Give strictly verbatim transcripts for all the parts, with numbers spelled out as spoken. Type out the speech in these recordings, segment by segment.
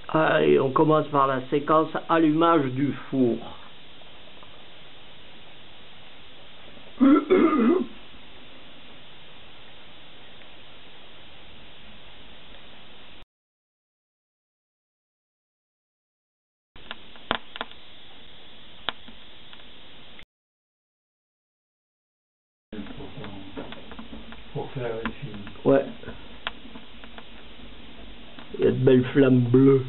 Allez, on commence par la séquence allumage du four. Pour faire les films. Ouais. Il y a de belles flammes bleues.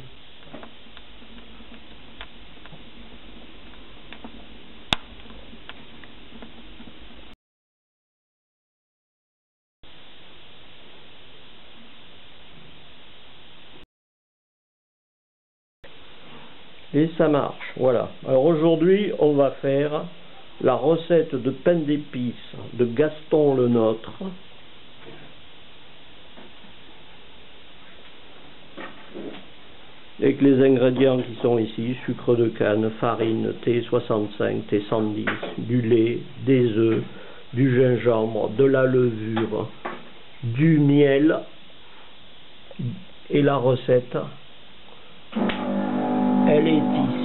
Et ça marche, voilà. Alors aujourd'hui, on va faire la recette de pain d'épices de Gaston Lenôtre. Avec les ingrédients qui sont ici, sucre de canne, farine, T soixante-cinq, T cent dix, du lait, des œufs, du gingembre, de la levure, du miel et la recette. Elle est ici.